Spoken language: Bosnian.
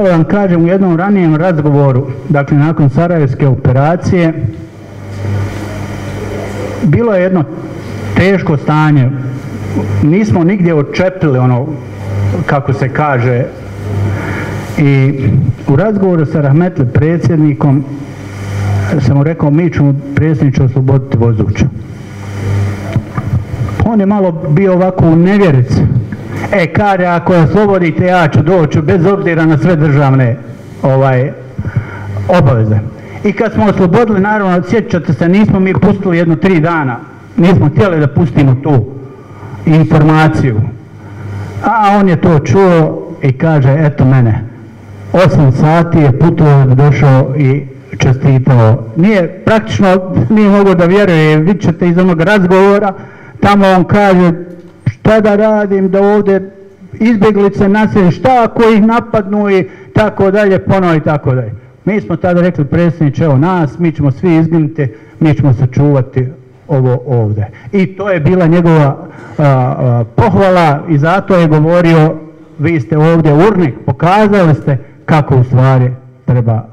Evo vam kažem, u jednom ranijem razgovoru, dakle nakon Sarajevske operacije, bilo je jedno teško stanje, nismo nigdje odčepili ono, kako se kaže, i u razgovoru sa rahmetli predsjednikom sam mu rekao, mi ćemo predsjedniče osloboditi Vozuća. On je malo bio ovako u nevjerici. Kaže, ako je oslobodite, ja ću doći bez obzira na sve državne obaveze. I kad smo oslobodili, naravno, sjećate se, nismo mi pustili jedno 3 dana. Nismo htjeli da pustimo tu informaciju. A on je to čuo i kaže, eto mene, 8 sati je putovao, došao i čestitao. Praktično nije mogao da vjeruje, vidjet ćete iz onog razgovora, tamo on kaže, šta da radim, da ovdje izbjeglice naselje, šta ako ih napadnu i tako dalje, ponovo i tako dalje. Mi smo tada rekli, predsjedniče, evo nas, mi ćemo svi izginuti, mi ćemo sačuvati ovo ovdje. I to je bila njegova pohvala i zato je govorio, vi ste ovdje urnik, pokazali ste kako u stvari treba